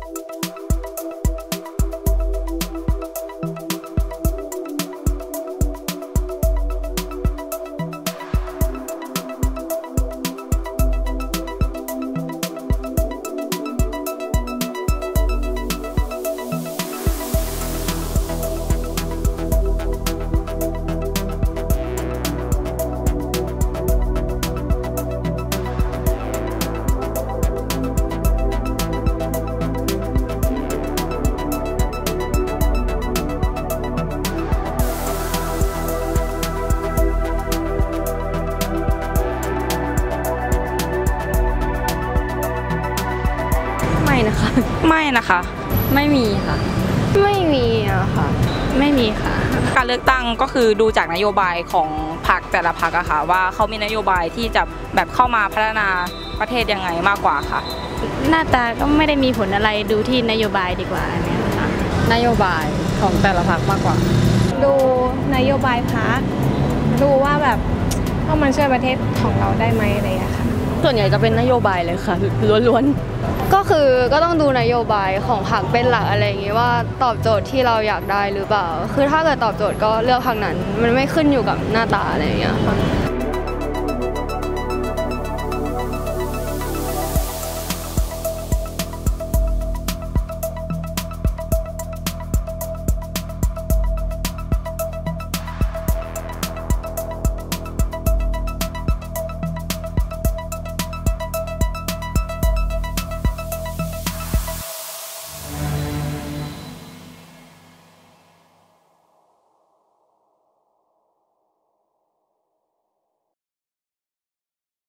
ไม่นะคะไม่มีค่ะไม่มีอะค่ะไม่มีค่ะการเลือกตั้งก็คือดูจากนโยบายของพรรคแต่ละพรรคอะค่ะว่าเขามีนโยบายที่จะแบบเข้ามาพัฒนาประเทศยังไงมากกว่าค่ะหน้าตาก็ไม่ได้มีผลอะไรดูที่นโยบายดีกว่าเนี่ยค่ะนโยบายของแต่ละพรรคมากกว่าดูนโยบายพรรคดูว่าแบบว่ามันช่วยประเทศของเราได้ไหมอะไรอย่างเงี้ยค่ะส่วนใหญ่จะเป็นนโยบายเลยค่ะล้วนก็คือก็ต้องดูนโยบายของพรรคเป็นหลักอะไรอย่างงี้ว่าตอบโจทย์ที่เราอยากได้หรือเปล่าคือถ้าเกิดตอบโจทย์ก็เลือกพรรคนั้นมันไม่ขึ้นอยู่กับหน้าตาอะไรอย่างเงี้ยค่ะ